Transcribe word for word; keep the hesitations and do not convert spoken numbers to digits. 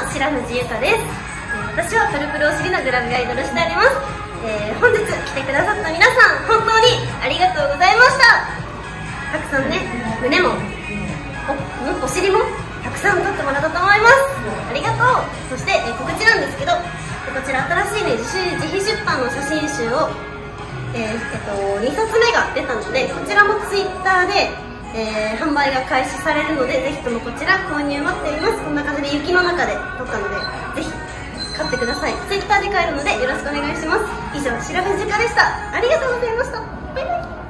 白藤ゆかです。私はトルプルお尻のグラビアアイドルしております。えー、本日来てくださった皆さん、本当にありがとうございました。たくさんね、胸も お, お尻もたくさん撮ってもらったと思います。ありがとう。そして、えー、告知なんですけど、こちら新しいね、自主自費出版の写真集を、えーえっと、にさつめが出たので、こちらもツイッターで、えー、販売が開始されるので、ぜひともこちら購入待っています。こんな感じで雪の中で撮ったので、ぜひ買ってください。ツイッターで買えるのでよろしくお願いします。以上、白藤ゆかでした。ありがとうございました。バイバイ。